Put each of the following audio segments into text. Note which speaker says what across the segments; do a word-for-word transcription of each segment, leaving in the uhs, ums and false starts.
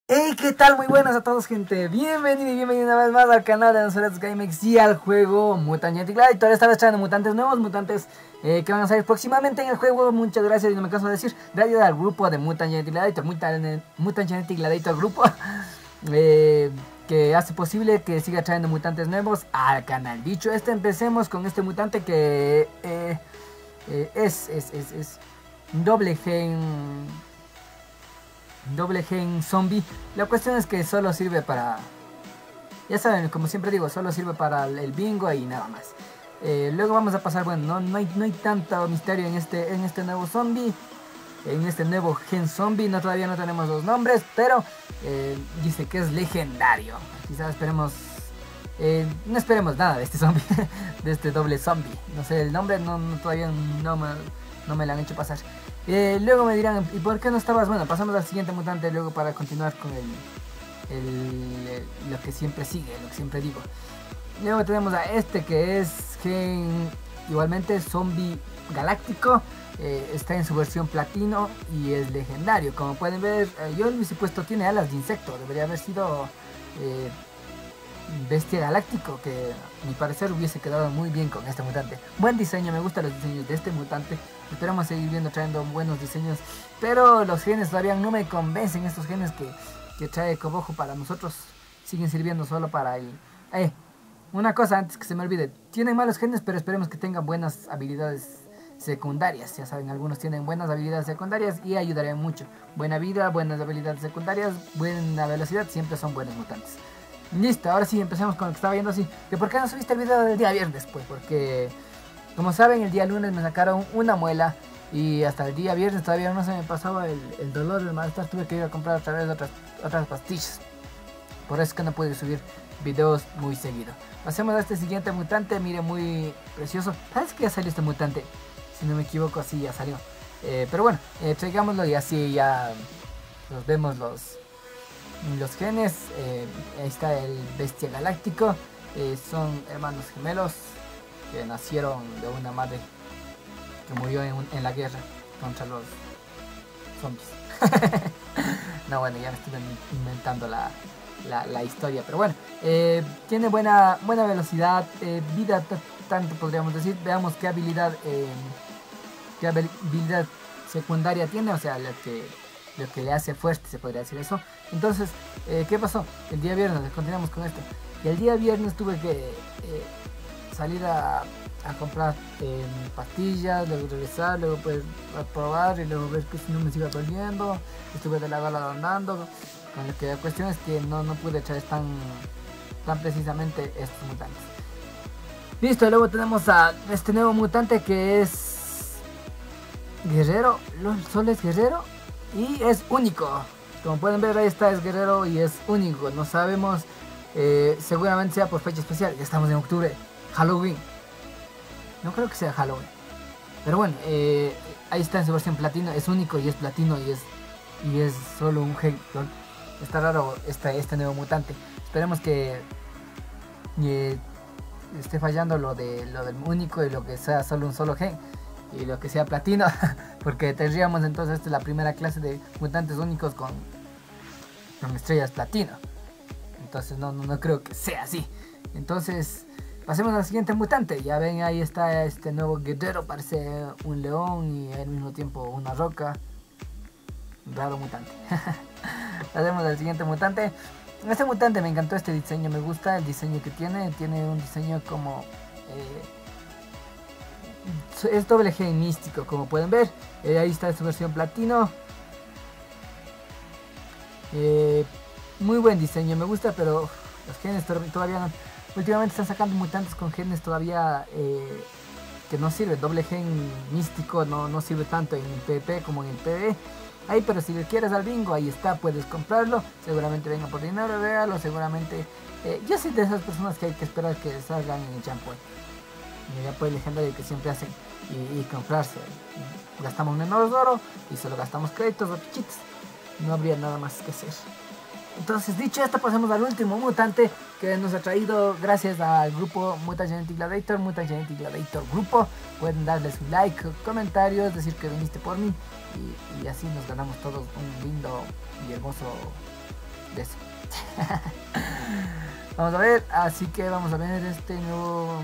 Speaker 1: Hey, ¿qué tal? Muy buenas a todos, gente. Bienvenido y bienvenido una vez más al canal de nosotros GameX y al juego Mutant Genetic Gladiator. Esta vez trayendo mutantes nuevos, mutantes eh, que van a salir próximamente en el juego. Muchas gracias, y no me canso de decir, gracias al grupo de Mutant Genetic Gladiator, Mutant, Mutant Genetic Gladiator grupo, eh, que hace posible que siga trayendo mutantes nuevos al canal. Dicho esto, empecemos con este mutante que eh, eh, es, es, es, es doble gen... Doble gen zombie. La cuestión es que solo sirve para... Ya saben, como siempre digo, solo sirve para el bingo y nada más. Eh, luego vamos a pasar, bueno, no, no, hay, no hay tanto misterio en este, en este nuevo zombie. En este nuevo gen zombie. No, todavía no tenemos los nombres, pero eh, dice que es legendario. Quizás esperemos... Eh, no esperemos nada de este zombie. De este doble zombie. No sé, el nombre no, no, todavía no me, no me lo han hecho pasar. Eh, luego me dirán, ¿y por qué no estabas? Bueno, pasamos al siguiente mutante luego para continuar con el, el, el lo que siempre sigue, lo que siempre digo. Luego tenemos a este que es gen igualmente zombie galáctico. Eh, está en su versión platino y es legendario. Como pueden ver, eh, yo le hubiese puesto, tiene alas de insecto. Debería haber sido eh, bestia galáctico, que a mi parecer hubiese quedado muy bien con este mutante. Buen diseño, me gustan los diseños de este mutante. Esperamos seguir viendo trayendo buenos diseños, pero los genes todavía no me convencen. Estos genes que, que trae Cobojo para nosotros siguen sirviendo solo para el... Eh, una cosa antes que se me olvide, tienen malos genes, pero esperemos que tengan buenas habilidades secundarias. Ya saben, algunos tienen buenas habilidades secundarias y ayudarían mucho. Buena vida, buenas habilidades secundarias, buena velocidad, siempre son buenos mutantes. Listo, ahora sí, empecemos con lo que estaba viendo así. ¿Que por qué no subiste el video del día viernes? Pues porque, como saben, el día lunes me sacaron una muela y hasta el día viernes todavía no se me pasaba el, el dolor del malestar. Tuve que ir a comprar otra vez otras, otras pastillas. Por eso es que no pude subir videos muy seguido. Pasemos a este siguiente mutante, mire, muy precioso. Parece que ya salió este mutante, si no me equivoco, así ya salió. Eh, pero bueno, eh, traigámoslo y así ya nos vemos los... Los genes. Eh, ahí está el bestia galáctico. Eh, son hermanos gemelos que nacieron de una madre que murió en, un, en la guerra contra los zombies. No, bueno, ya me estuve inventando la, la, la historia, pero bueno, eh, tiene buena, buena velocidad, eh, vida tanto podríamos decir. Veamos qué habilidad eh, qué habilidad secundaria tiene, o sea, la que lo que le hace fuerte, se podría decir eso. Entonces, eh, ¿qué pasó? El día viernes, continuamos con esto. Y el día viernes tuve que eh, salir a, a comprar eh, pastillas, luego regresar, luego pues a probar y luego ver que si no me siga doliendo. Estuve de la bala andando, con lo que la cuestión es que no, no pude echar tan, tan precisamente estos mutantes. Listo, luego tenemos a este nuevo mutante que es guerrero, solo es guerrero. Y es único, como pueden ver ahí está, es guerrero y es único. No sabemos, eh, seguramente sea por fecha especial. Ya estamos en octubre, Halloween. No creo que sea Halloween, pero bueno, eh, ahí está en su versión platino. Es único y es platino y es y es solo un gen. Está raro este, este nuevo mutante. Esperemos que eh, esté fallando lo, de, lo del único y lo que sea solo un solo gen. Y lo que sea platino, porque tendríamos entonces esta es la primera clase de mutantes únicos con, con estrellas platino. Entonces no, no, no creo que sea así. Entonces pasemos al siguiente mutante. Ya ven, ahí está este nuevo guerrero, parece un león y al mismo tiempo una roca. Un raro mutante. Pasemos al siguiente mutante. Este mutante me encantó este diseño, me gusta el diseño que tiene. Tiene un diseño como... Eh, es doble gen místico, como pueden ver. Eh, ahí está su versión platino. Eh, muy buen diseño, me gusta, pero los genes todavía no. Últimamente están sacando mutantes con genes todavía eh, que no sirve. Doble gen místico no, no sirve tanto en el PvP como en el PvE. Ahí, pero si le quieres al bingo, ahí está, puedes comprarlo. Seguramente venga por dinero, regalo, seguramente. Eh, yo soy de esas personas que hay que esperar que salgan en el Champ Point. Ya pues legendario que siempre hacen y, y comprarse. Gastamos menos oro y solo gastamos créditos o pichitos. No habría nada más que hacer. Entonces, dicho esto, pasemos al último mutante que nos ha traído gracias al grupo Mutant Genetic Gladiator, Mutant Genetic Gladiator grupo. Pueden darle su like, comentarios, decir que viniste por mí y, y así nos ganamos todos un lindo y hermoso Eso. Vamos a ver, así que vamos a ver este nuevo...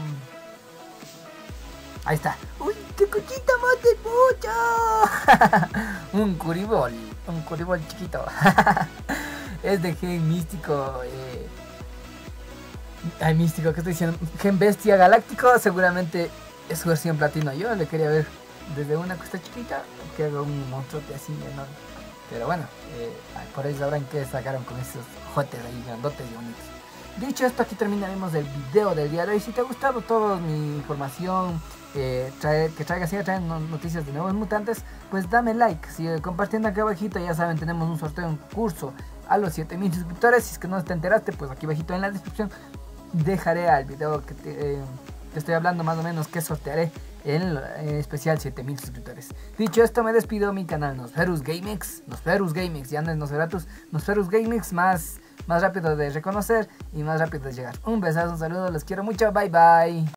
Speaker 1: Ahí está. ¡Uy, qué cosita más de mucho! Un curibol, un curibol chiquito. Es de gen místico. Eh... Ay, místico, ¿qué estoy diciendo? Gen bestia galáctico, seguramente es su versión platino. Yo le quería ver desde una costa chiquita que haga un monstruote así enorme. Pero bueno, eh, por ahí sabrán que sacaron con esos jotes ahí grandotes y bonitos. Dicho esto, aquí terminaremos el video del día de hoy. Si te ha gustado toda mi información, eh, traer, que traiga así, traen noticias de nuevos mutantes, pues dame like. Sigue compartiendo aquí abajito, ya saben, tenemos un sorteo, un curso a los siete mil suscriptores. Si es que no te enteraste, pues aquí abajito en la descripción dejaré al video que te, eh, te estoy hablando más o menos que sortearé en, en especial siete mil suscriptores. Dicho esto, me despido. Mi canal Nosferus GameX, Nosferus GameX, ya no es Nosferatus, Nosferus GameX, más, más rápido de reconocer y más rápido de llegar. Un besazo, un saludo, los quiero mucho, bye bye.